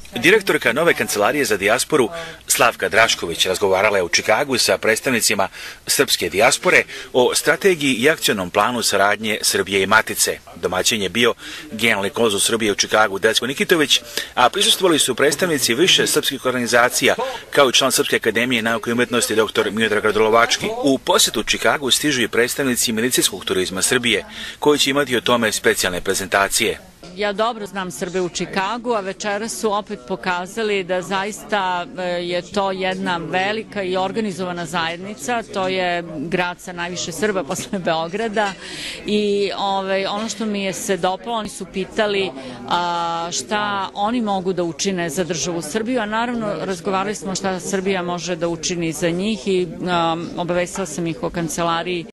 Direktorka nove kancelarije za dijasporu Slavka Drašković razgovarala je u Čikagu sa predstavnicima srpske dijaspore o strategiji i akcionom planu saradnje Srbije i Matice. Domaćin je bio generalni konzul Srbije u Čikagu Decko Nikitović, a prisustvovali su predstavnici više srpskih organizacija, kao i član Srpske akademije nauke i umetnosti dr. Miodrag Radolovački. U posjetu Čikagu stižu i predstavnici medicinskog turizma Srbije, koji će imati o tome specijalne prezentacije. Ja dobro znam Srbe u Čikagu, a večeras su opet pokazali da zaista je to jedna velika i organizovana zajednica. To je grad sa najviše Srba posle Beograda i ono što mi je se dopalo, oni su pitali šta oni mogu da učine za državu Srbiju, a naravno razgovarali smo šta Srbija može da učini za njih i obavestila sam ih o kancelariji